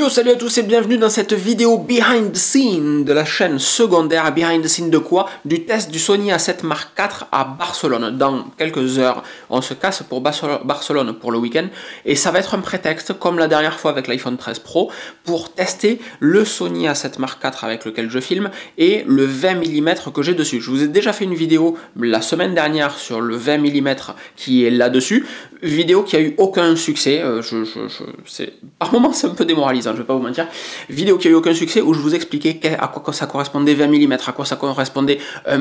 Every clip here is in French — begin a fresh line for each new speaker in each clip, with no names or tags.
Yo, salut à tous et bienvenue dans cette vidéo behind the scene de la chaîne secondaire. Behind the scene de quoi? Du test du Sony A7 Mark IV à Barcelone. Dans quelques heures, on se casse pour Barcelone pour le week-end et ça va être un prétexte, comme la dernière fois avec l'iPhone 13 Pro, pour tester le Sony A7 Mark IV avec lequel je filme et le 20 mm que j'ai dessus. Je vous ai déjà fait une vidéo la semaine dernière sur le 20 mm qui est là-dessus. Vidéo qui a eu aucun succès. Par moments, c'est un peu démoralisant. Je vais pas vous mentir, vidéo qui a eu aucun succès où je vous expliquais à quoi ça correspondait 20 mm, à quoi ça correspondait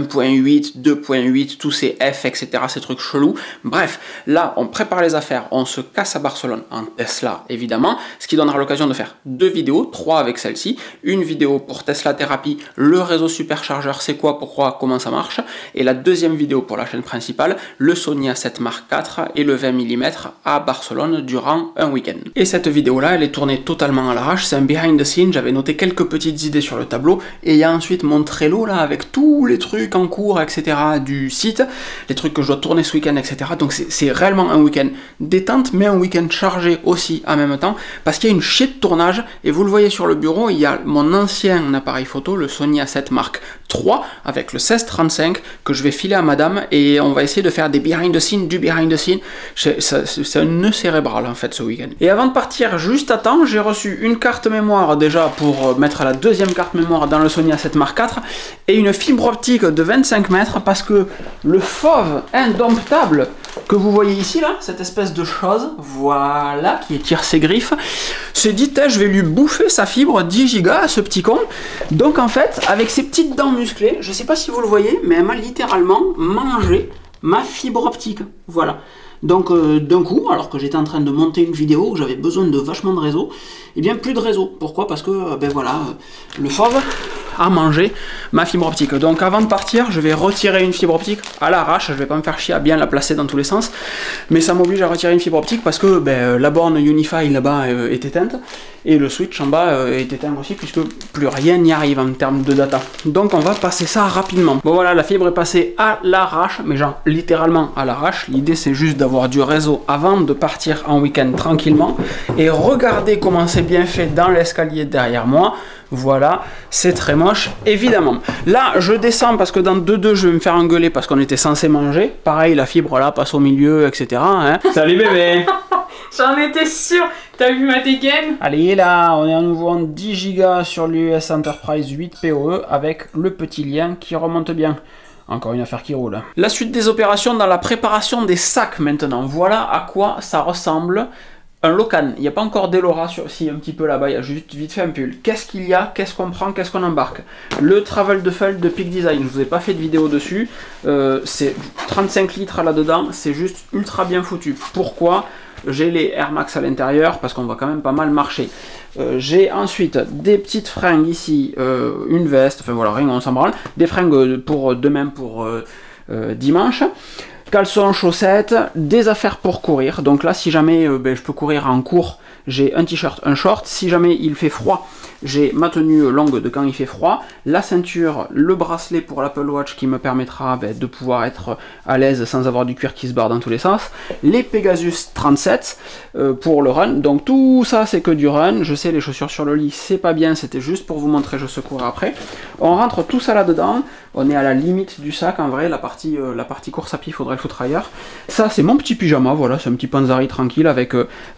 1.8, 2.8, tous ces F, etc., ces trucs chelous. Bref, là, on prépare les affaires, on se casse à Barcelone en Tesla, évidemment, ce qui donnera l'occasion de faire 2 vidéos, 3 avec celle-ci, une vidéo pour Tesla Thérapie, le réseau superchargeur, c'est quoi, pourquoi, comment ça marche, et la deuxième vidéo pour la chaîne principale, le Sony A7 Mark IV et le 20 mm à Barcelone durant un week-end. Et cette vidéo-là, elle est tournée totalement à l'arrache, c'est un behind the scene, j'avais noté quelques petites idées sur le tableau, et il y a ensuite mon Trello là, avec tous les trucs en cours, etc. du site, les trucs que je dois tourner ce week-end, etc. Donc c'est réellement un week-end détente, mais un week-end chargé aussi en même temps, parce qu'il y a une chier de tournage, et vous le voyez sur le bureau, il y a mon ancien appareil photo, le Sony A7 Mark III, avec le 1635, que je vais filer à madame, et on va essayer de faire des behind the scene, du behind the scene, c'est un nœud cérébral en fait ce week-end. Et avant de partir juste à temps, j'ai reçu une carte mémoire déjà pour mettre la deuxième carte mémoire dans le Sony A7 Mark IV et une fibre optique de 25 mètres parce que le fauve indomptable que vous voyez ici là, cette espèce de chose, voilà, qui étire ses griffes, s'est dit, je vais lui bouffer sa fibre 10 Go à ce petit con. Donc en fait, avec ses petites dents musclées, je sais pas si vous le voyez, mais elle m'a littéralement mangé ma fibre optique, voilà. Donc d'un coup, alors que j'étais en train de monter une vidéo où j'avais besoin de vachement de réseau, et bien plus de réseau. Pourquoi? Parce que ben voilà, le fauve a mangé ma fibre optique. Donc avant de partir, je vais retirer une fibre optique à l'arrache. Je vais pas me faire chier à bien la placer dans tous les sens, mais ça m'oblige à retirer une fibre optique parce que ben, la borne Unify là-bas est éteinte et le switch en bas est éteint aussi puisque plus rien n'y arrive en termes de data. Donc on va passer ça rapidement. Bon voilà, la fibre est passée à l'arrache, mais genre littéralement à l'arrache. L'idée c'est juste d'avoir du réseau avant de partir en week-end tranquillement. Et regardez comment c'est bien fait dans l'escalier derrière moi. Voilà, c'est très moche, évidemment. Là, je descends parce que dans 2-2, je vais me faire engueuler parce qu'on était censé manger. Pareil, la fibre là passe au milieu, etc. Hein. Salut bébé.
J'en étais sûre. T'as vu ma dégaine?
Allez, là, on est à nouveau en 10 Go sur l'US Enterprise 8 PoE avec le petit lien qui remonte bien. Encore une affaire qui roule. La suite des opérations dans la préparation des sacs maintenant. Voilà à quoi ça ressemble. Un Locan, il n'y a pas encore d'Elora sur, si un petit peu là-bas, il y a juste vite fait un pull. Qu'est-ce qu'il y a? Qu'est-ce qu'on prend? Qu'est-ce qu'on embarque? Le Travel Duffel de Peak Design, je vous ai pas fait de vidéo dessus, c'est 35 litres là-dedans, c'est juste ultra bien foutu. Pourquoi? J'ai les Air Max à l'intérieur, parce qu'on va quand même pas mal marcher. J'ai ensuite des petites fringues ici, une veste, enfin voilà, rien, on s'en branle. Des fringues pour demain, pour dimanche. Caleçons, chaussettes, des affaires pour courir. Donc là, si jamais je peux courir en cours, j'ai un t-shirt, un short. Si jamais il fait froid, j'ai ma tenue longue de quand il fait froid, la ceinture, le bracelet pour l'Apple Watch qui me permettra de pouvoir être à l'aise sans avoir du cuir qui se barre dans tous les sens, les Pegasus 37 pour le run. Donc tout ça c'est que du run. Je sais, les chaussures sur le lit c'est pas bien, c'était juste pour vous montrer, je secourais après. On rentre tout ça là dedans, on est à la limite du sac en vrai, la partie course à pied il faudrait le foutre ailleurs. Ça c'est mon petit pyjama, voilà, c'est un petit panzari tranquille avec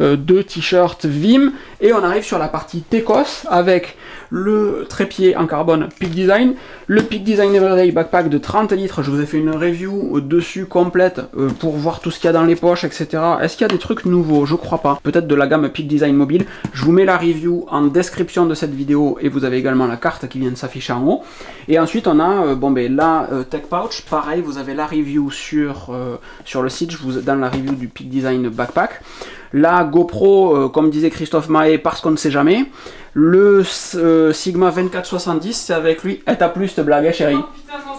2 t-shirts Vim, et on arrive sur la partie Tecos avec le trépied en carbone Peak Design, le Peak Design Everyday Backpack de 30 litres, je vous ai fait une review dessus complète pour voir tout ce qu'il y a dans les poches, etc. Est-ce qu'il y a des trucs nouveaux? Je crois pas. Peut-être de la gamme Peak Design mobile. Je vous mets la review en description de cette vidéo et vous avez également la carte qui vient de s'afficher en haut. Et ensuite on a la Tech Pouch, pareil, vous avez la review sur le site, dans la review du Peak Design Backpack. La GoPro, comme disait Christophe Mahé, parce qu'on ne sait jamais. Le Sigma 2470, c'est avec lui. Et t'as plus, cette blague, hein, chérie.
Oh putain, non,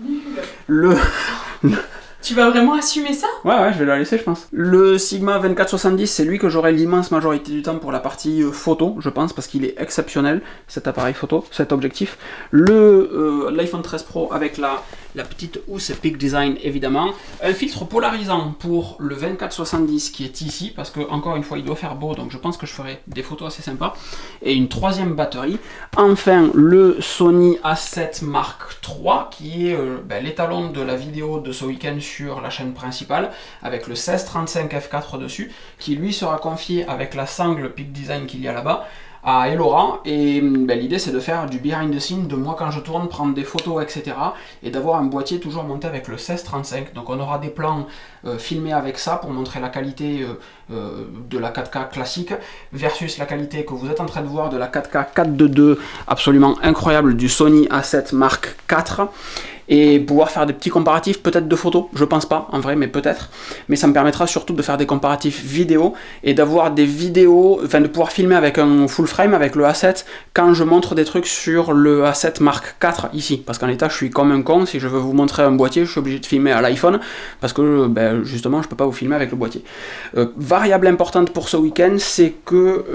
c'était nul. Tu vas vraiment assumer ça?
Ouais, je vais la laisser, je pense. Le Sigma 2470, c'est lui que j'aurai l'immense majorité du temps pour la partie photo, je pense, parce qu'il est exceptionnel, cet appareil photo, cet objectif. L'iPhone 13 Pro avec la la petite housse Peak Design évidemment, un filtre polarisant pour le 24-70 qui est ici, parce que encore une fois il doit faire beau, donc je pense que je ferai des photos assez sympas, et une troisième batterie. Enfin le Sony A7 Mark III qui est l'étalon de la vidéo de ce week-end sur la chaîne principale, avec le 1635 f4 dessus, qui lui sera confié avec la sangle Peak Design qu'il y a là-bas à Elora, et l'idée c'est de faire du behind the scene, de moi quand je tourne, prendre des photos, etc. et d'avoir un boîtier toujours monté avec le 1635, donc on aura des plans filmés avec ça pour montrer la qualité de la 4K classique versus la qualité que vous êtes en train de voir de la 4K 422 absolument incroyable du Sony A7 Mark IV, et pouvoir faire des petits comparatifs, peut-être de photos, je pense pas en vrai, mais peut-être, mais ça me permettra surtout de faire des comparatifs vidéo et d'avoir des vidéos, enfin de pouvoir filmer avec un full frame avec le A7 quand je montre des trucs sur le A7 Mark IV ici, parce qu'en l'état je suis comme un con, si je veux vous montrer un boîtier je suis obligé de filmer à l'iPhone parce que justement je peux pas vous filmer avec le boîtier. Variable importante pour ce week-end, c'est que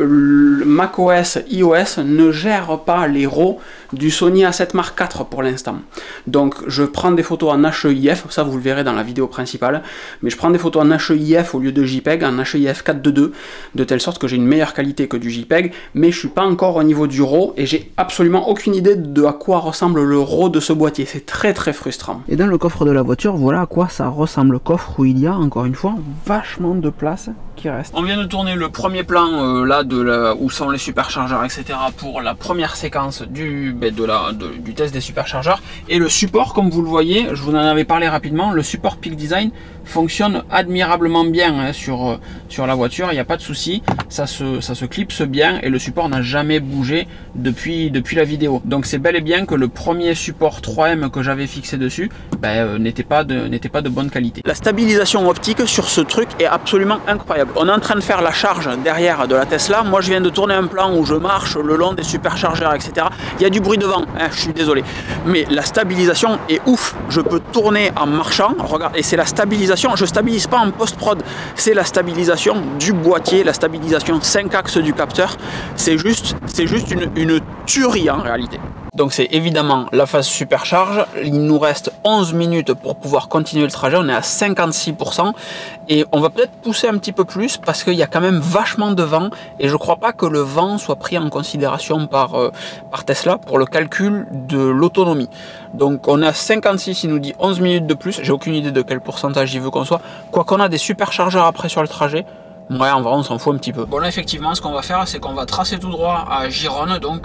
macOS iOS ne gère pas les RAW du Sony A7 Mark IV pour l'instant, donc je prends des photos en HEIF, ça vous le verrez dans la vidéo principale, mais je prends des photos en HEIF au lieu de JPEG, en HEIF 422, de telle sorte que j'ai une meilleure qualité que du JPEG, mais je suis pas encore au niveau du RAW, et j'ai absolument aucune idée de à quoi ressemble le RAW de ce boîtier, c'est très frustrant. Et dans le coffre de la voiture, voilà à quoi ça ressemble, le coffre où il y a, encore une fois, vachement de place qui reste. On vient de tourner le premier plan là où sont les superchargeurs, etc. pour la première séquence du test des superchargeurs, et le support, comme vous le voyez, je vous en avais parlé rapidement, le support Peak Design fonctionne admirablement bien hein, sur la voiture, il n'y a pas de souci, ça se clipse bien, et le support n'a jamais bougé depuis la vidéo. Donc c'est bel et bien que le premier support 3M que j'avais fixé dessus n'était pas de bonne qualité. La stabilisation optique sur ce truc est absolument incroyable. On est en train de faire la charge derrière de la Tesla, moi je viens de tourner un plan où je marche le long des superchargeurs, etc. Il y a du bruit devant, hein, je suis désolé, mais la stabilisation est ouf. Je peux tourner en marchant, regarde, et c'est la stabilisation, je stabilise pas en post-prod, c'est la stabilisation du boîtier, la stabilisation 5 axes du capteur, c'est juste une tuerie en réalité. Donc c'est évidemment la phase supercharge, il nous reste 11 minutes pour pouvoir continuer le trajet, on est à 56%, et on va peut-être pousser un petit peu plus parce qu'il y a quand même vachement de vent, et je crois pas que le vent soit pris en considération par Tesla pour le calcul de l'autonomie. Donc on est à 56, il nous dit 11 minutes de plus, j'ai aucune idée de quel pourcentage il veut qu'on soit, quoi qu'on a des superchargeurs après sur le trajet. Ouais, en vrai, on s'en fout un petit peu. Bon, là, effectivement, ce qu'on va faire, c'est qu'on va tracer tout droit à Gironne, donc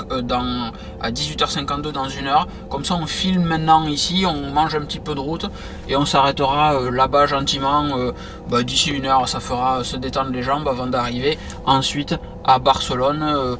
à 18h52 dans 1 heure. Comme ça, on filme maintenant ici, on mange un petit peu de route et on s'arrêtera là-bas gentiment. D'ici 1 heure, ça fera se détendre les jambes avant d'arriver ensuite à Barcelone.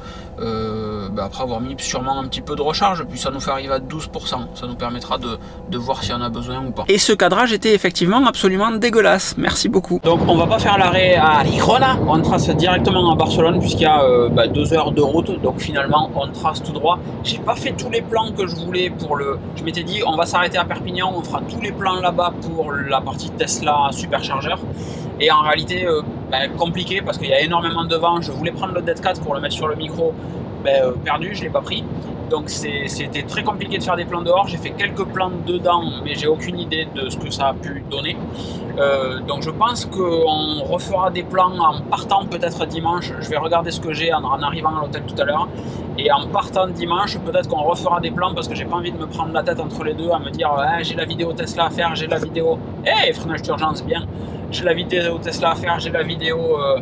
Après avoir mis sûrement un petit peu de recharge, puis ça nous fait arriver à 12%, ça nous permettra de voir si on a besoin ou pas. Et ce cadrage était effectivement absolument dégueulasse, merci beaucoup. Donc on va pas faire l'arrêt à Girona, on trace directement à Barcelone puisqu'il y a 2 heures de route, donc finalement on trace tout droit. J'ai pas fait tous les plans que je voulais pour le... Je m'étais dit on va s'arrêter à Perpignan, on fera tous les plans là-bas pour la partie Tesla superchargeur. Et en réalité, compliqué parce qu'il y a énormément de vent. Je voulais prendre le Dead Cat pour le mettre sur le micro, perdu, je ne l'ai pas pris. Donc c'était très compliqué de faire des plans dehors. J'ai fait quelques plans dedans, mais j'ai aucune idée de ce que ça a pu donner. Donc je pense qu'on refera des plans en partant peut-être dimanche. Je vais regarder ce que j'ai en arrivant à l'hôtel tout à l'heure. Et en partant dimanche, peut-être qu'on refera des plans parce que j'ai pas envie de me prendre la tête entre les deux à me dire j'ai la vidéo Tesla à faire, j'ai la vidéo... freinage d'urgence, bien. J'ai la vidéo Tesla à faire, j'ai la vidéo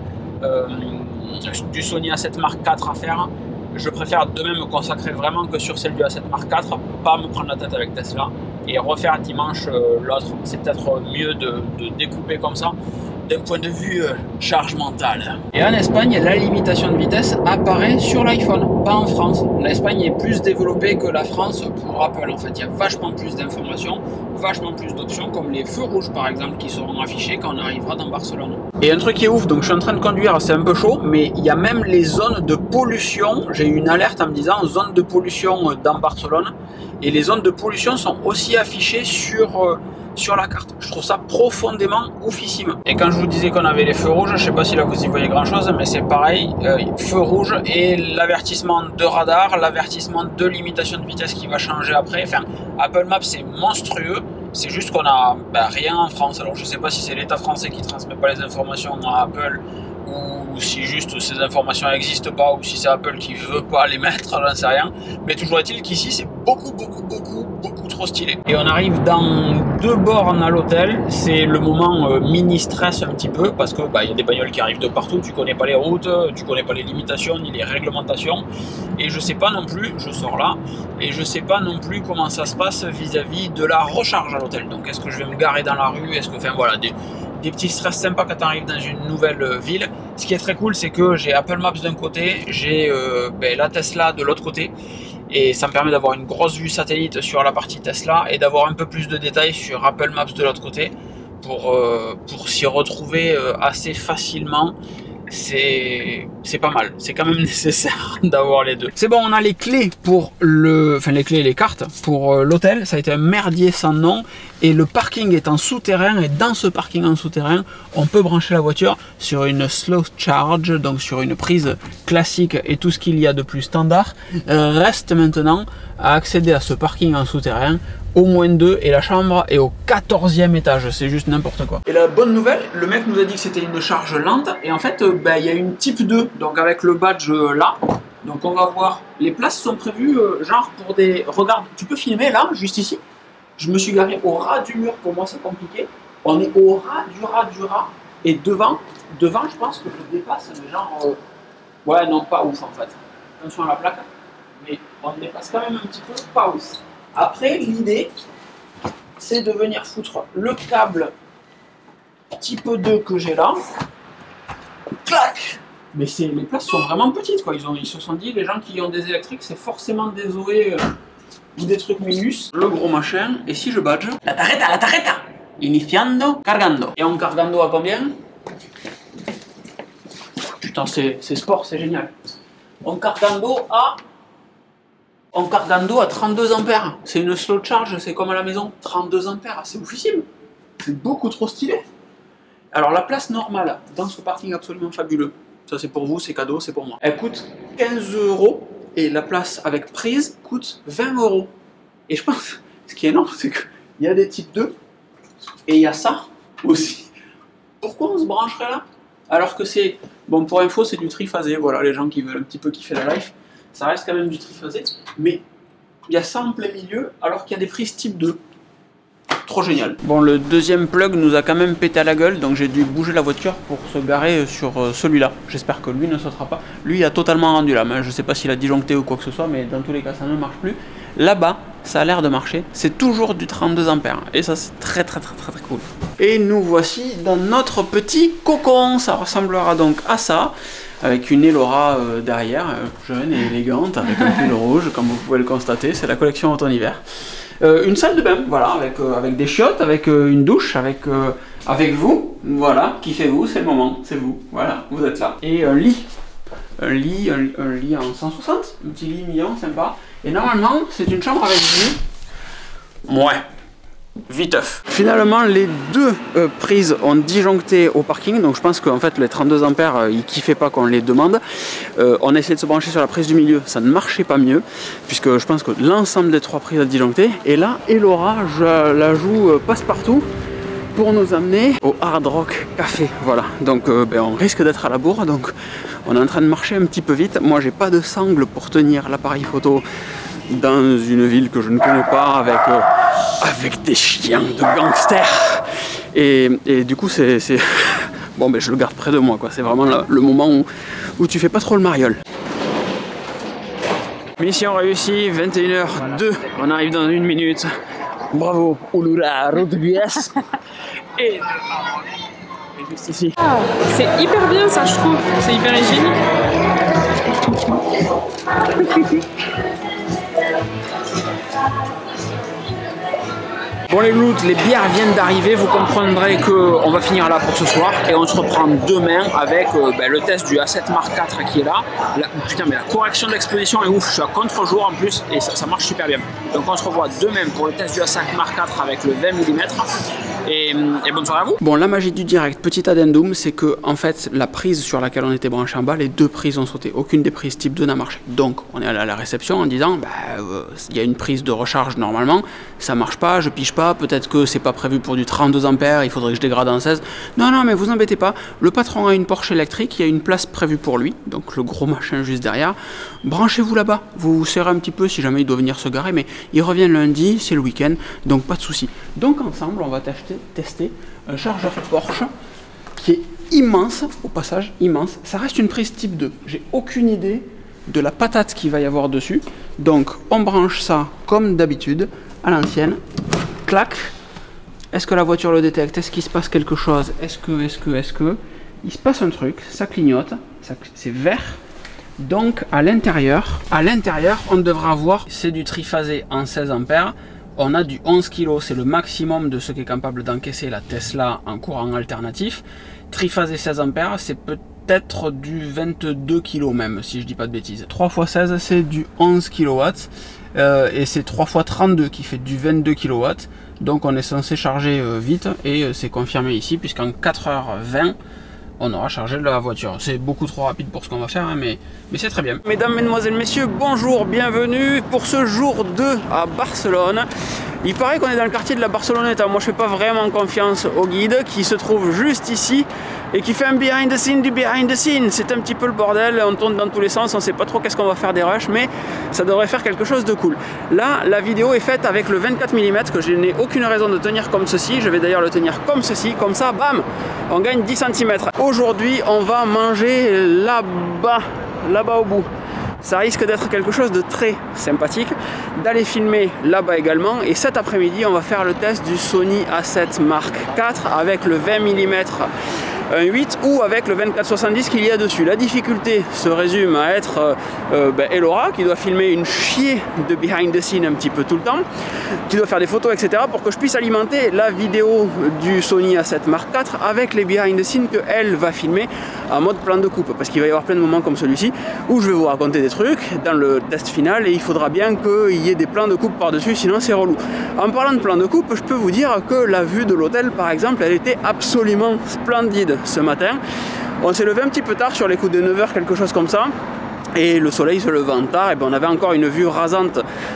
du Sony A7 Mark IV à faire. Je préfère de même me consacrer vraiment que sur celle du A7 Mark IV, pas me prendre la tête avec Tesla et refaire dimanche l'autre. C'est peut-être mieux de découper comme ça d'un point de vue charge mentale. Et en Espagne, la limitation de vitesse apparaît sur l'iPhone, pas en France. L'Espagne est plus développée que la France pour Apple. En fait, il y a vachement plus d'informations, vachement plus d'options, comme les feux rouges par exemple, qui seront affichés quand on arrivera dans Barcelone. Et un truc qui est ouf, donc je suis en train de conduire, c'est un peu chaud, mais il y a même les zones de pollution. J'ai eu une alerte en me disant zone de pollution dans Barcelone, et les zones de pollution sont aussi affichées sur la carte. Je trouve ça profondément oufissime. Et quand je vous disais qu'on avait les feux rouges, je sais pas si là vous y voyez grand chose, mais c'est pareil, feu rouge et l'avertissement de radar, l'avertissement de limitation de vitesse qui va changer après. Enfin, Apple Maps c'est monstrueux,
C'est juste qu'on a rien en France. Alors je sais pas si c'est l'État français qui transmet pas les informations à Apple ou si juste ces informations n'existent pas ou si c'est Apple qui veut pas les mettre, j'en sais rien. Mais toujours est-il qu'ici c'est beaucoup trop stylé. Et on arrive dans 2 bornes à l'hôtel. C'est le moment mini stress un petit peu parce que y a des bagnoles qui arrivent de partout. Tu connais pas les routes, tu connais pas les limitations ni les réglementations. Et je sais pas non plus, je sors là, et je sais pas non plus comment ça se passe vis-à-vis de la recharge à l'hôtel. Donc est-ce que je vais me garer dans la rue, est-ce que, enfin voilà, des petits stress sympas quand tu arrives dans une nouvelle ville. Ce qui est très cool, c'est que j'ai Apple Maps d'un côté, j'ai la Tesla de l'autre côté, et ça me permet d'avoir une grosse vue satellite sur la partie Tesla et d'avoir un peu plus de détails sur Apple Maps de l'autre côté pour s'y retrouver assez facilement. C'est pas mal, c'est quand même nécessaire d'avoir les deux. C'est bon, on a les clés pour les cartes pour l'hôtel. Ça a été un merdier sans nom et le parking est en souterrain, et dans ce parking en souterrain on peut brancher la voiture sur une slow charge, donc sur une prise classique, et tout ce qu'il y a de plus standard reste maintenant à accéder à ce parking en souterrain au -2, et la chambre est au 14e étage, c'est juste n'importe quoi. Et la bonne nouvelle, le mec nous a dit que c'était une charge lente, et en fait il y a une type 2, donc avec le badge là, donc on va voir, les places sont prévues genre pour des... Regarde, tu peux filmer là, juste ici. Je me suis garé au ras du mur, pour moi c'est compliqué, on est au ras du ras, et devant je pense que je dépasse, mais genre, ouais non pas ouf en fait, attention à la plaque, mais on dépasse quand même un petit peu, pas ouf. Après, l'idée, c'est de venir foutre le câble type 2 que j'ai là. Clac! Mais les places sont vraiment petites, quoi. Ils se sont dit, les gens qui ont des électriques, c'est forcément des Zoé ou des trucs minus. Le gros machin, et si je badge? La tarjeta! Iniciando, cargando. Et en cargando à combien? Putain, c'est sport, c'est génial. En cargando à 32 ampères. C'est une slow charge, c'est comme à la maison. 32 ampères, c'est oufissime. C'est beaucoup trop stylé. Alors la place normale dans ce parking absolument fabuleux, ça c'est pour vous, c'est cadeau, c'est pour moi. Elle coûte 15 € et la place avec prise coûte 20 €. Et je pense, ce qui est énorme, c'est qu'il y a des types 2 et il y a ça aussi. Pourquoi on se brancherait là? Alors que c'est, bon pour info, c'est du triphasé, voilà, les gens qui veulent un petit peu kiffer la life. Ça reste quand même du triphasé, mais il y a ça en plein milieu alors qu'il y a des prises type 2. Trop génial. Bon, le deuxième plug nous a quand même pété à la gueule, donc j'ai dû bouger la voiture pour se garer sur celui-là. J'espère que lui ne sautera pas. Lui il a totalement rendu l'âme, je sais pas s'il a disjoncté ou quoi que ce soit, mais dans tous les cas ça ne marche plus. Là-bas, ça a l'air de marcher, c'est toujours du 32 ampères, et ça c'est très cool. Et nous voici dans notre petit cocon, ça ressemblera donc à ça. Avec une Elora derrière, jeune et élégante, avec un pull rouge, comme vous pouvez le constater, c'est la collection automne-hiver. Une salle de bain, voilà, avec des chiottes, avec une douche, avec vous, voilà, kiffez-vous, c'est le moment, c'est vous, voilà, vous êtes là. Et un lit en 160, un petit lit mignon, sympa. Et normalement, c'est une chambre avec vue. Ouais. Viteuf. Finalement, les deux prises ont disjoncté au parking, donc je pense qu'en fait les 32 ampères ils kiffaient pas qu'on les demande. On a essayé de se brancher sur la prise du milieu, ça ne marchait pas mieux, puisque je pense que l'ensemble des 3 prises a disjoncté. Et là, Elora, je la joue passe-partout pour nous amener au Hard Rock Café. Voilà, donc on risque d'être à la bourre, donc on est en train de marcher un petit peu vite. Moi, j'ai pas de sangle pour tenir l'appareil photo dans une ville que je ne connais pas, avec des chiens de gangsters, et du coup c'est bon, ben je le garde près de moi, quoi. C'est vraiment le moment où tu fais pas trop le mariole. Mission réussie, 21h02, on arrive dans 1 minute. Bravo, Ulula Rodriguez. Et juste ici.
Ah, c'est hyper bien ça, je trouve, c'est hyper hygiénique.
Bon les loups, les bières viennent d'arriver, vous comprendrez qu'on va finir là pour ce soir et on se reprend demain avec le test du A7 Mark IV qui est là. Putain, mais la correction de l'exposition est ouf, je suis à contre-jour en plus et ça marche super bien. Donc on se revoit demain pour le test du A5 Mark IV avec le 20 mm
Et bonne soirée à vous.
Bon, la magie du direct, petit addendum, c'est que en fait la prise sur laquelle on était branché en bas, les deux prises ont sauté. Aucune des prises type 2 n'a marché. Donc on est allé à la réception en disant il y a une prise de recharge normalement, ça marche pas, je pige pas, peut-être que c'est pas prévu pour du 32 ampères, il faudrait que je dégrade en 16. Non, mais vous embêtez pas, le patron a une Porsche électrique, il y a une place prévue pour lui, donc le gros machin juste derrière. Branchez-vous là-bas, vous vous serrez un petit peu si jamais il doit venir se garer, mais il revient lundi, c'est le week-end, donc pas de souci. Donc ensemble, on va tester un chargeur Porsche qui est immense, au passage, immense. Ça reste une prise type 2. J'ai aucune idée de la patate qu'il va y avoir dessus. Donc, on branche ça comme d'habitude, à l'ancienne. Clac. Est-ce que la voiture le détecte? Est-ce qu'il se passe quelque chose? Est-ce que... Il se passe un truc, ça clignote, c'est vert. Donc, à l'intérieur, on devra avoir... C'est du triphasé en 16 ampères. On a du 11 kg, c'est le maximum de ce qu'est capable d'encaisser la Tesla en courant alternatif. Triphasé 16 ampères, c'est peut-être du 22 kg même, si je dis pas de bêtises. 3 x 16, c'est du 11 kW. Et c'est 3 x 32 qui fait du 22 kW. Donc on est censé charger vite, et c'est confirmé ici, puisqu'en 4h20, on aura chargé la voiture. C'est beaucoup trop rapide pour ce qu'on va faire, hein, mais c'est très bien. Mesdames, mesdemoiselles, messieurs, bonjour, bienvenue pour ce jour 2 à Barcelone. Il paraît qu'on est dans le quartier de la Barceloneta. Moi, je fais pas vraiment confiance au guide qui se trouve juste ici et qui fait un behind the scene du behind the scene. C'est un petit peu le bordel, on tourne dans tous les sens, on sait pas trop qu'est-ce qu'on va faire des rushs, mais ça devrait faire quelque chose de cool. Là, la vidéo est faite avec le 24 mm que je n'ai aucune raison de tenir comme ceci. Je vais d'ailleurs le tenir comme ceci, comme ça, bam, on gagne 10 cm. Aujourd'hui, on va manger là-bas au bout. Ça risque d'être quelque chose de très sympathique, d'aller filmer là-bas également. Et cet après-midi, on va faire le test du Sony A7 Mark IV avec le 20 mm 1.8 ou avec le 24-70 qu'il y a dessus. La difficulté se résume à être Elora qui doit filmer une chier de behind the scene un petit peu tout le temps, qui doit faire des photos, etc. pour que je puisse alimenter la vidéo du Sony A7 Mark IV avec les behind the scene qu'elle va filmer en mode plan de coupe, parce qu'il va y avoir plein de moments comme celui-ci où je vais vous raconter des trucs dans le test final et il faudra bien qu'il y ait des plans de coupe par-dessus, sinon c'est relou. En parlant de plan de coupe, je peux vous dire que la vue de l'hôtel par exemple, elle était absolument splendide ce matin. On s'est levé un petit peu tard, sur les coups de 9h, quelque chose comme ça. Et le soleil se levant tard, et on avait encore une vue rasante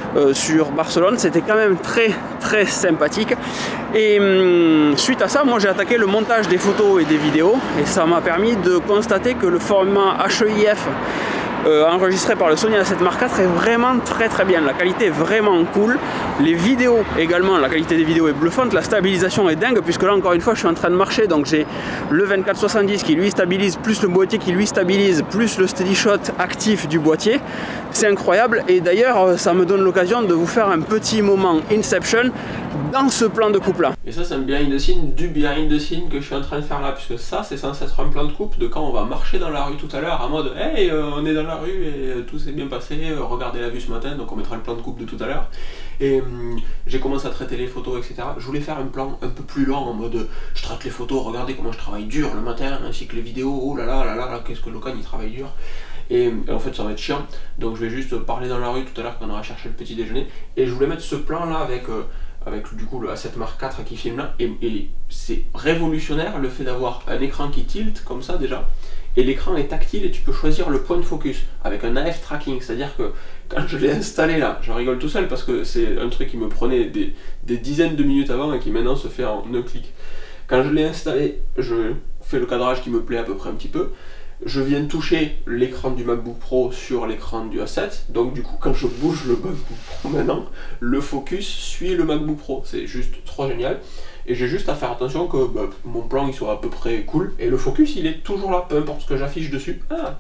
sur Barcelone. C'était quand même très sympathique. Et suite à ça, moi j'ai attaqué le montage des photos et des vidéos. Et ça m'a permis de constater que le format HEIF enregistré par le Sony A7 Mark IV est vraiment très bien. La qualité est vraiment cool. Les vidéos également, la qualité des vidéos est bluffante. La stabilisation est dingue, puisque là encore une fois je suis en train de marcher. Donc j'ai le 24-70 qui lui stabilise, plus le boîtier qui lui stabilise, plus le steady shot actif du boîtier. C'est incroyable. Et d'ailleurs ça me donne l'occasion de vous faire un petit moment Inception dans ce plan de coupe là. Et ça c'est un behind the scene du behind the scene que je suis en train de faire là, puisque ça c'est censé être un plan de coupe de quand on va marcher dans la rue tout à l'heure, en mode hey on est dans la rue et tout s'est bien passé, regardez la vue ce matin, donc on mettra le plan de coupe de tout à l'heure. Et j'ai commencé à traiter les photos, etc. Je voulais faire un plan un peu plus long en mode je traite les photos, regardez comment je travaille dur le matin, ainsi que les vidéos, oh là là, qu'est-ce que Locan il travaille dur. Et en fait ça va être chiant, donc je vais juste parler dans la rue tout à l'heure quand on aura cherché le petit déjeuner. Et je voulais mettre ce plan là avec du coup le A7 Mark IV qui filme là, et c'est révolutionnaire le fait d'avoir un écran qui tilt comme ça déjà, et l'écran est tactile et tu peux choisir le point de focus avec un AF tracking, c'est à dire que quand je l'ai installé là, je rigole tout seul parce que c'est un truc qui me prenait des dizaines de minutes avant et qui maintenant se fait en un clic. Quand je l'ai installé, je fais le cadrage qui me plaît à peu près un petit peu. Je viens de toucher l'écran du MacBook Pro sur l'écran du A7, donc du coup quand je bouge le MacBook Pro maintenant, le focus suit le MacBook Pro, c'est juste trop génial. Et j'ai juste à faire attention que mon plan il soit à peu près cool, et le focus il est toujours là, peu importe ce que j'affiche dessus,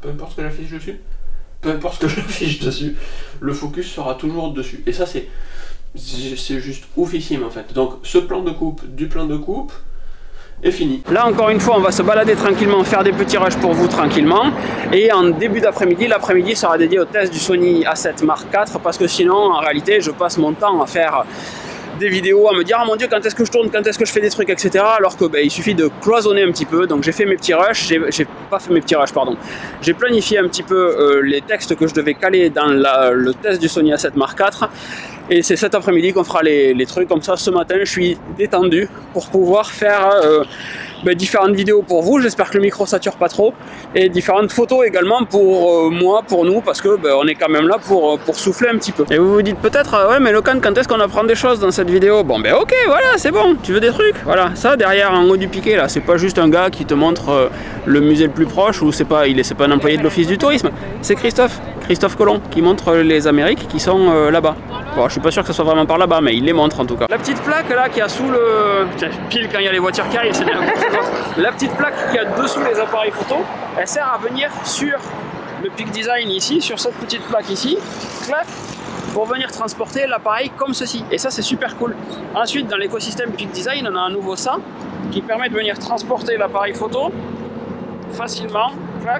le focus sera toujours dessus, et ça c'est juste oufissime en fait. Donc ce plan de coupe du plan de coupe est fini. Là encore une fois on va se balader tranquillement, faire des petits rushs pour vous tranquillement, et en début d'après-midi, l'après-midi sera dédié au test du Sony A7 Mark IV, parce que sinon en réalité je passe mon temps à faire
des vidéos à me dire, ah mon dieu, quand est-ce que je tourne, quand est-ce que je fais des trucs, etc. Alors que il suffit de cloisonner un petit peu. Donc j'ai fait mes petits rushs, j'ai pas fait mes petits rushs, pardon. J'ai planifié un petit peu les textes que je devais caler dans le test du Sony A7 Mark IV. Et c'est cet après-midi qu'on fera les trucs comme ça. Ce matin, je suis détendu pour pouvoir faire différentes vidéos pour vous. J'espère que le micro sature pas trop. Et différentes photos également pour moi, pour nous, parce que on est quand même là pour souffler un petit peu. Et vous vous dites peut-être, ouais, mais Locan, quand est-ce qu'on apprend des choses dans cette vidéo? Bon, ok, voilà, c'est bon, tu veux des trucs? Voilà, ça derrière en haut du piquet, là, c'est pas juste un gars qui te montre le musée le plus proche, ou c'est pas un employé de l'office du tourisme. C'est Christophe Colomb, qui montre les Amériques qui sont là-bas. Bon, je suis pas sûr que ce soit vraiment par là-bas, mais il les montre en tout cas. La petite plaque là qui a sous le... Tiens, pile quand il y a les voitures qui arrivent, c'est bien. La petite plaque qui a dessous les appareils photo, elle sert à venir sur le Peak Design ici, sur cette petite plaque ici, clac, pour venir transporter l'appareil comme ceci. Et ça, c'est super cool. Ensuite, dans l'écosystème Peak Design, on a à nouveau ça, qui permet de venir transporter l'appareil photo facilement, clac,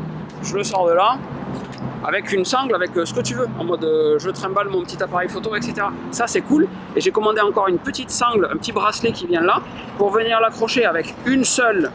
je le sors de là, avec une sangle, avec ce que tu veux, en mode je trimballe mon petit appareil photo, etc. Ça c'est cool, et j'ai commandé encore une petite sangle, un petit bracelet qui vient là, pour venir l'accrocher avec une seule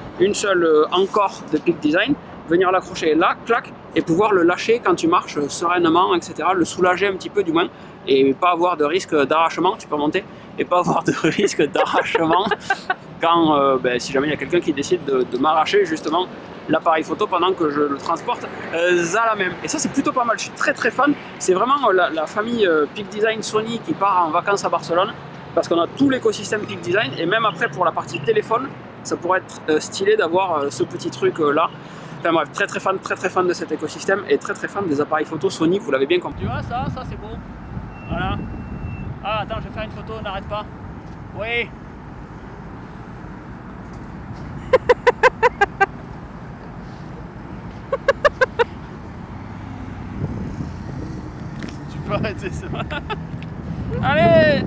encore de Peak Design, venir l'accrocher là, clac, et pouvoir le lâcher quand tu marches sereinement, etc. Le soulager un petit peu du moins, et pas avoir de risque d'arrachement, tu peux monter, et pas avoir de risque d'arrachement quand, si jamais il y a quelqu'un qui décide de m'arracher justement l'appareil photo pendant que je le transporte à la même. Et ça c'est plutôt pas mal, je suis très fan. C'est vraiment la famille Peak Design Sony qui part en vacances à Barcelone, parce qu'on a tout l'écosystème Peak Design, et même après pour la partie téléphone, ça pourrait être stylé d'avoir ce petit truc là. Enfin bref, très fan de cet écosystème, et très fan des appareils photo Sony, vous l'avez bien compris. Tu vois ça c'est beau. Voilà. Ah attends, je vais faire une photo, n'arrête pas. Oui. Tu peux arrêter ça. Allez.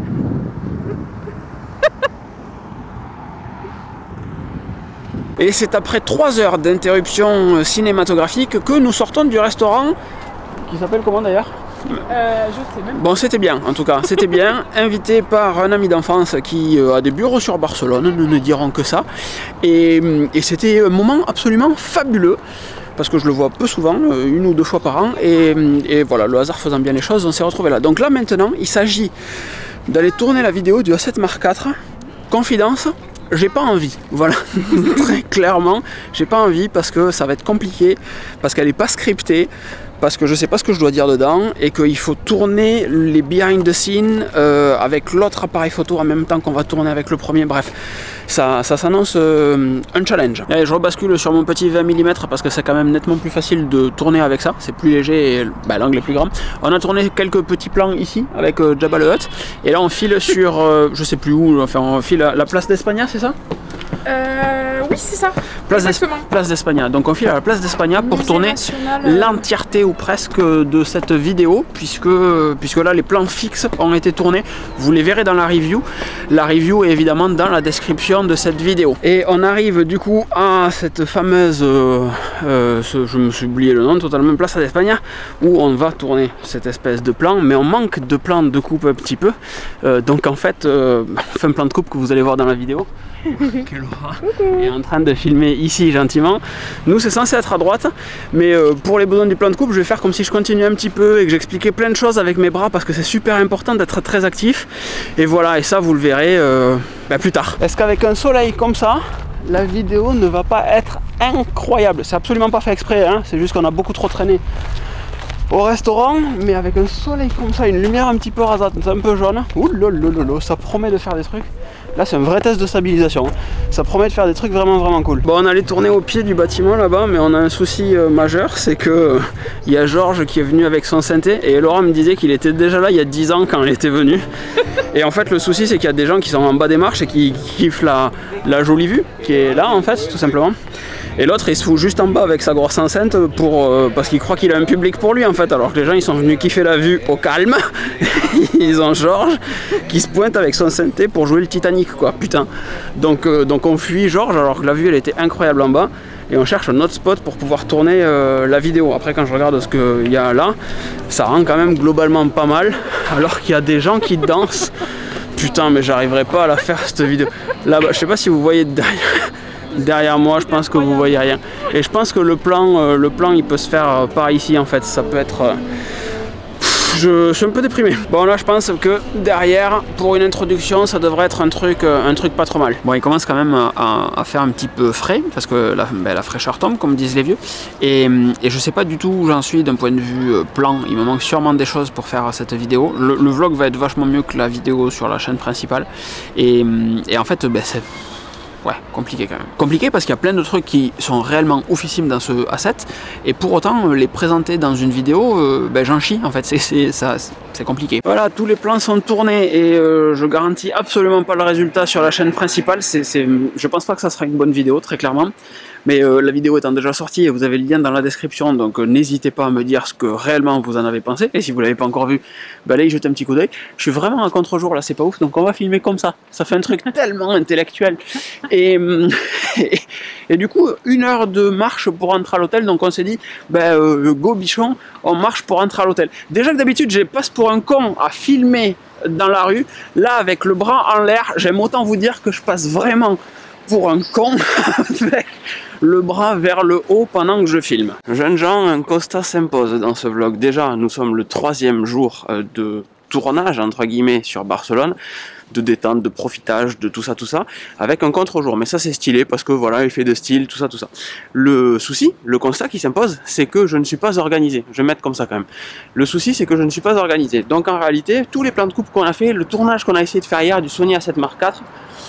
Et c'est après 3 heures d'interruption cinématographique que nous sortons du restaurant qui s'appelle comment d'ailleurs?
Je sais même.
Bon, c'était bien en tout cas, c'était bien. Invité par un ami d'enfance qui a des bureaux sur Barcelone, nous ne dirons que ça. Et c'était un moment absolument fabuleux, parce que je le vois peu souvent, 1 ou 2 fois par an, et voilà, le hasard faisant bien les choses, on s'est retrouvé là. Donc là maintenant, il s'agit d'aller tourner la vidéo du A7 Mark IV. Confidence, j'ai pas envie, voilà, très clairement, j'ai pas envie parce que ça va être compliqué, parce qu'elle n'est pas scriptée, parce que je sais pas ce que je dois dire dedans, et qu'il faut tourner les behind the scenes avec l'autre appareil photo en même temps qu'on va tourner avec le premier. Bref, ça s'annonce un challenge. Et je rebascule sur mon petit 20 mm parce que c'est quand même nettement plus facile de tourner avec ça, c'est plus léger et l'angle est plus grand. On a tourné quelques petits plans ici avec Jabba le Hutt, et là on file sur je sais plus où, enfin on file à la place d'Espagne, c'est ça?
Oui, c'est ça.
Place d'Espagne. Donc on file à la place d'Espagne pour tourner l'entièreté ou presque de cette vidéo, puisque là les plans fixes ont été tournés. Vous les verrez dans la review. La review est évidemment dans la description de cette vidéo. Et on arrive du coup à cette fameuse, je me suis oublié le nom totalement, place d'Espagne, où on va tourner cette espèce de plan, mais on manque de plan de coupe un petit peu. Donc en fait, on fait un plan de coupe que vous allez voir dans la vidéo. Quelle horreur. Et en train de filmer ici gentiment. Nous c'est censé être à droite, mais pour les besoins du plan de coupe, je vais faire comme si je continuais un petit peu et que j'expliquais plein de choses avec mes bras, parce que c'est super important d'être très actif. Et voilà, et ça vous le verrez plus tard. Est-ce qu'avec un soleil comme ça, la vidéo ne va pas être incroyable? C'est absolument pas fait exprès, hein, c'est juste qu'on a beaucoup trop traîné au restaurant, mais avec un soleil comme ça, une lumière un petit peu rasante, un peu jaune, ouh ça promet de faire des trucs. Là c'est un vrai test de stabilisation, ça promet de faire des trucs vraiment cool. Bon, on allait tourner au pied du bâtiment là-bas, mais on a un souci majeur, c'est que il y a Georges qui est venu avec son synthé, et Laurent me disait qu'il était déjà là il y a 10 ans quand il était venu. Et en fait le souci c'est qu'il y a des gens qui sont en bas des marches et qui kiffent la jolie vue qui est là en fait, tout simplement. Et l'autre il se fout juste en bas avec sa grosse enceinte parce qu'il croit qu'il a un public pour lui en fait, alors que les gens ils sont venus kiffer la vue au calme. Ils ont Georges qui se pointe avec son synthé pour jouer le Titanic quoi, putain. Donc on fuit Georges alors que la vue elle était incroyable en bas, et on cherche un autre spot pour pouvoir tourner la vidéo. Après quand je regarde ce qu'il y a là, ça rend quand même globalement pas mal, alors qu'il y a des gens qui dansent.
Putain, mais j'arriverai pas à la faire cette vidéo. Là-bas, je sais pas si vous voyez derrière moi, je pense que vous voyez rien. Et je pense que le plan il peut se faire par ici en fait. Ça peut être... Je suis un peu déprimé. Bon là je pense que derrière, pour une introduction, ça devrait être un truc pas trop mal. Bon, il commence quand même à faire un petit peu frais, parce que la fraîcheur tombe, comme disent les vieux. Et je sais pas du tout où j'en suis d'un point de vue plan. Il me manque sûrement des choses pour faire cette vidéo. Le vlog va être vachement mieux que la vidéo sur la chaîne principale. Et en fait, c'est... Ouais, compliqué quand même. Compliqué parce qu'il y a plein de trucs qui sont réellement oufissimes dans ce A7 et pour autant les présenter dans une vidéo, j'en chie en fait, c'est compliqué. Voilà, tous les plans sont tournés et je garantis absolument pas le résultat sur la chaîne principale. Je pense pas que ça sera une bonne vidéo, très clairement. Mais la vidéo étant déjà sortie et vous avez le lien dans la description, donc n'hésitez pas à me dire ce que réellement vous en avez pensé. Et si vous l'avez pas encore vu, allez y jeter un petit coup d'œil. Je suis vraiment à contre-jour là, c'est pas ouf, donc on va filmer comme ça. Ça fait un truc tellement intellectuel. Et du coup, 1 heure de marche pour rentrer à l'hôtel, donc on s'est dit, go bichon, on marche pour rentrer à l'hôtel. Déjà que d'habitude, je passe pour un con à filmer dans la rue. Là, avec le bras en l'air, j'aime autant vous dire que je passe vraiment pour un con avec le bras vers le haut pendant que je filme. Jeunes gens, un constat s'impose dans ce vlog. Déjà, nous sommes le 3e jour de tournage, entre guillemets, sur Barcelone, de détente, de profitage, de tout ça, avec un contre-jour. Mais ça, c'est stylé, parce que voilà, effet de style, tout ça. Le souci, le constat qui s'impose, c'est que je ne suis pas organisé. Je vais mettre comme ça quand même. Le souci, c'est que je ne suis pas organisé. Donc en réalité, tous les plans de coupe qu'on a fait, le tournage qu'on a essayé de faire hier du Sony A7 Mark IV,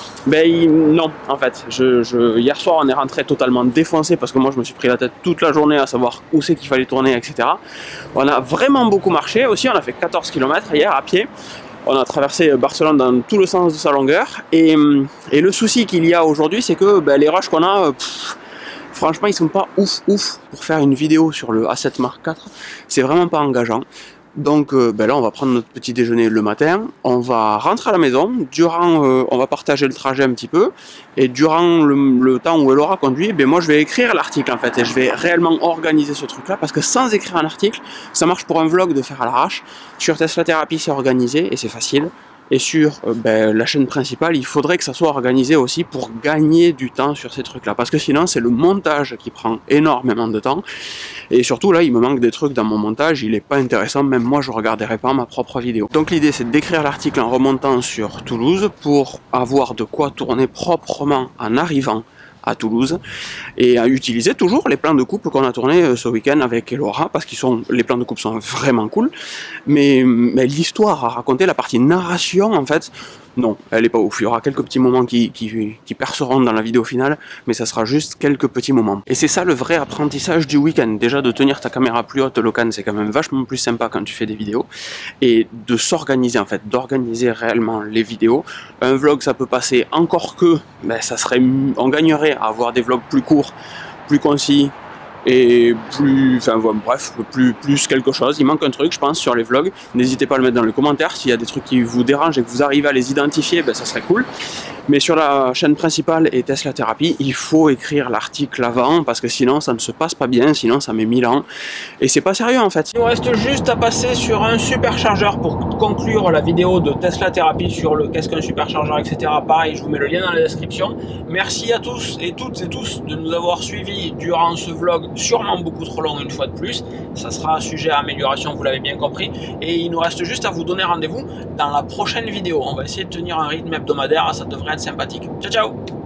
non, en fait, hier soir on est rentré totalement défoncé parce que moi je me suis pris la tête toute la journée à savoir où c'est qu'il fallait tourner, etc. On a vraiment beaucoup marché aussi, on a fait 14 km hier à pied. On a traversé Barcelone dans tout le sens de sa longueur. Et le souci qu'il y a aujourd'hui, c'est que les rushs qu'on a, franchement, ils sont pas ouf pour faire une vidéo sur le A7 Mark IV. C'est vraiment pas engageant. Donc là, on va prendre notre petit déjeuner le matin, on va rentrer à la maison, on va partager le trajet un petit peu, et durant le temps où elle aura conduit, moi je vais écrire l'article en fait, et je vais réellement organiser ce truc-là, parce que sans écrire un article, ça marche pour un vlog de faire à l'arrache. Sur Tesla Thérapie, c'est organisé, et c'est facile. Et sur la chaîne principale, il faudrait que ça soit organisé aussi pour gagner du temps sur ces trucs-là. Parce que sinon, c'est le montage qui prend énormément de temps. Et surtout, là, il me manque des trucs dans mon montage. Il n'est pas intéressant. Même moi, je ne regarderai pas ma propre vidéo. Donc l'idée, c'est d'écrire l'article en remontant sur Toulouse pour avoir de quoi tourner proprement en arrivant à Toulouse et à utiliser toujours les plans de coupe qu'on a tourné ce week-end avec Elora, parce que les plans de coupe sont vraiment cool, mais l'histoire à raconter, la partie narration en fait, non, elle est pas ouf. Il y aura quelques petits moments qui perceront dans la vidéo finale, mais ça sera juste quelques petits moments. Et c'est ça le vrai apprentissage du week-end. Déjà, de tenir ta caméra plus haute, Locan, c'est quand même vachement plus sympa quand tu fais des vidéos. Et de s'organiser en fait, d'organiser réellement les vidéos. Un vlog, ça peut passer, encore que on gagnerait à avoir des vlogs plus courts, plus concis, et plus quelque chose. Il manque un truc je pense sur les vlogs, n'hésitez pas à le mettre dans les commentaires s'il y a des trucs qui vous dérangent et que vous arrivez à les identifier, ça serait cool. Mais sur la chaîne principale et Tesla Thérapie, il faut écrire l'article avant, parce que sinon ça ne se passe pas bien, sinon ça met 1000 ans et c'est pas sérieux en fait. Il nous reste juste à passer sur un superchargeur pour conclure la vidéo de Tesla Thérapie sur le qu'est-ce qu'un superchargeur, etc. Pareil, je vous mets le lien dans la description. Merci à tous et toutes et tous de nous avoir suivis durant ce vlog sûrement beaucoup trop long une fois de plus. Ça sera un sujet à amélioration, vous l'avez bien compris, et il nous reste juste à vous donner rendez-vous dans la prochaine vidéo. On va essayer de tenir un rythme hebdomadaire, ça devrait être sympathique. Ciao ciao.